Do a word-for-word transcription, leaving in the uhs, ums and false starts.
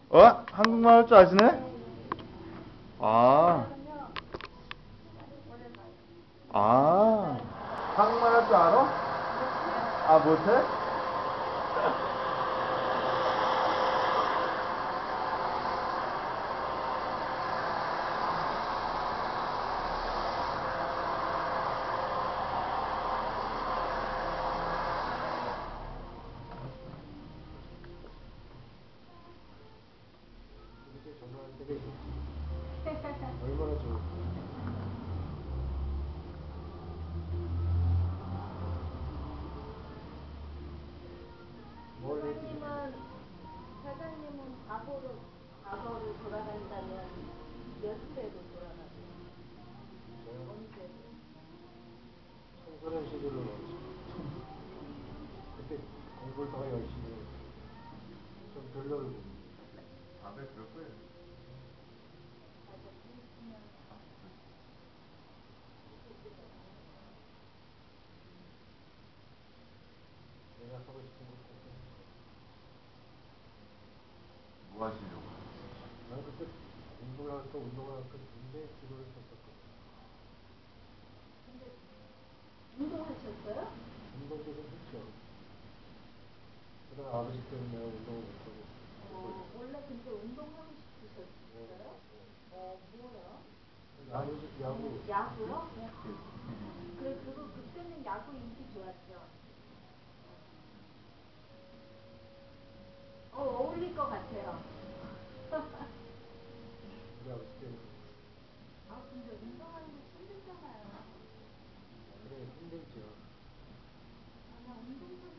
어? 한국말 할 줄 아시네? 아, 아, 한국말 할 줄 알아? 아, 못해? 이렇게 전화할 때가 있었지. 얼마나 좋을까. 뭘 해주지? 사장님은 사장님은 과거로 과거로 돌아간다면 몇 세로 돌아가세요? 저요? 언제로? 청소년 시절로 넣었지. 그때 공부를 더 열심히 했지. 좀 덜 놀고. 다들 그럴 거예요. 내가 하고 싶은 거 꼭 했어. 뭐 하시려고? 난 그때 공부를 할까 운동을 할까 굉장히 기도를 했었거든. 근데 운동하셨어요? 운동도 좀 했죠. 그러다 아버지 때문에 내가 운동을 못하고 어, 그래서 원래 근데 운동하고 네, 싶으셨어요? 네. 어, 뭐요? 야구, 야구. 야구요? 그 그거 그때는 야구 인기 좋았죠. 어, 어울릴 것 같아요. 우리 아버지 때문에. 아, 근데 운동하는 거 힘들잖아요. 그래, 힘들죠. 아, 나 운동 좀